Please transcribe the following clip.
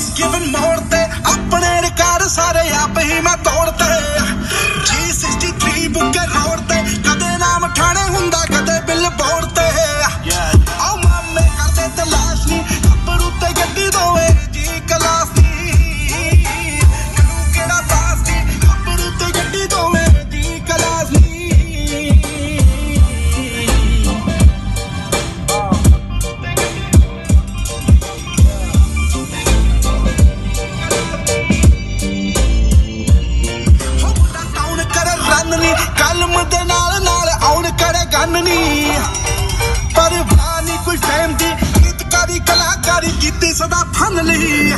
given ਮੋੜ ਤੇ ਆਪਣੇ ਰਿਕਾਰਡ ਸਾਰੇ ਆਪ ਹੀ ਮੈਂ ਤੋੜਤੇ G63 ਬੁੱਕੇ ਰੋਡ ਤੇ ਕਦੇ ਨਾਮ ਠਾਣੇ ਹੁੰਦਾ ਕਦੇ ਬਿੱਲ ਬੋਰਡ ਤੇ ਆਓ ਮਾਮੇ ਕਰਦੇ ਤਲਾਸ਼ ਨੀ ਗੱਭਰੂ ਤੇ ਗੱਡੀ ਦੋਵੇਂ ਜੀ ਕਲਾਸ ਦੀ ਕਰੂ ਕਿਹੜਾ ਪਾਸ ਦੀ ਗੱਭਰੂ ਤੇ ਗੱਡੀ ਦੋਵੇਂ ਜੀ ਕਲਾਸ ਦੀ ਕਲਮ ਦੇ ਨਾਲ ਨਾਲ ਆਉਣ ਕਰੇ ਗੰਨ ਨੀ ਪਰ ਬਾਨੀ ਕੋਈ ਫੈਮ ਦੀ ਗੀਤਕਾਰੀ ਕਲਾਕਾਰੀ ਕੀਤੀ ਸਦਾ ਫਨ ਲਈ